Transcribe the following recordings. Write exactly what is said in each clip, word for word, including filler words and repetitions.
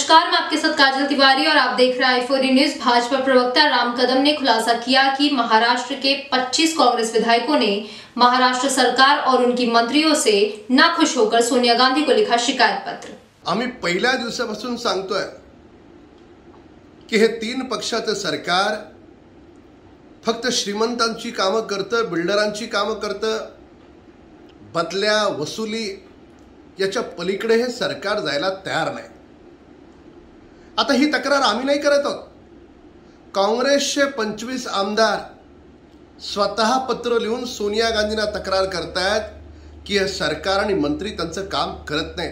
नमस्कार, मैं आपके साथ काजल तिवारी और आप देख रहे हैं आई फोर न्यूज। भाजपा प्रवक्ता राम कदम ने खुलासा किया कि महाराष्ट्र के पच्चीस कांग्रेस विधायकों ने महाराष्ट्र सरकार और उनकी मंत्रियों से नाखुश होकर सोनिया गांधी को लिखा शिकायत पत्र। आम्ही पहिल्या दिवसापासून सांगतोय की हे तीन पक्षाचं सरकार फक्त श्रीमंतांची कामं करतं, बिल्डरांची कामं करतं, बदल्या वसुली याच्या पलीकडे हे सरकार जायला तयार नाही। आता ही तक्रार आम्ही नाही करत आहोत, काँग्रेसचे पंचवीस आमदार स्वतः पत्र लिहून सोनिया गांधींना तक्रार करतायत की हे सरकार आणि मंत्री त्यांचं काम करत नाही।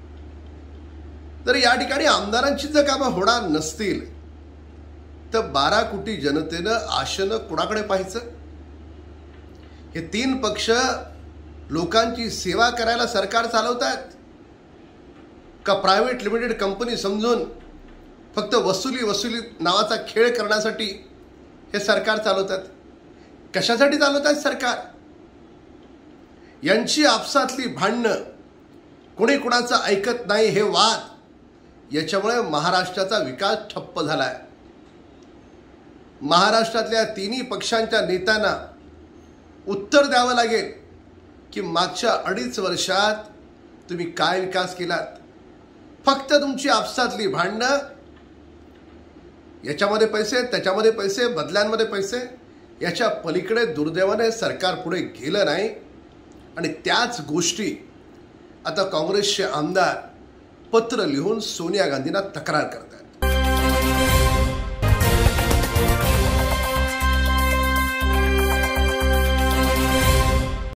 तर या ठिकाणी आमदारांची जर कामं होणार नसतील तर बारा कोटी जनतेनं आशेनं कोणाकडे पाहायचं? हे तीन पक्ष लोकांची सेवा करायला सरकार चालवतात का प्रायव्हेट लिमिटेड कंपनी समजून फक्त वसुली वसुली नावाचा खेळ करण्यासाठी हे सरकार चालवतात? कशासाठी चालवतात सरकार? यांची आपसातली भांडणं, कोणी कोणाचं ऐकत नाही हे वाद, याच्यामुळे महाराष्ट्राचा विकास ठप्प झालाय। महाराष्ट्रातल्या तिन्ही पक्षांच्या नेत्यांना उत्तर द्यावं लागेल की मागच्या अडीच वर्षात तुम्ही काय विकास केलात? फक्त तुमची आपसातली भांडणं, याच्यामध्ये पैसे, त्याच्यामध्ये पैसे, बदल्यांमध्ये पैसे, याच्या पलीकडे दुर्दैवाने सरकार पुढे गेलं नाही। आणि त्याच गोष्टी आता काँग्रेसचे आमदार पत्र लिहून सोनिया गांधींना तक्रार करतात।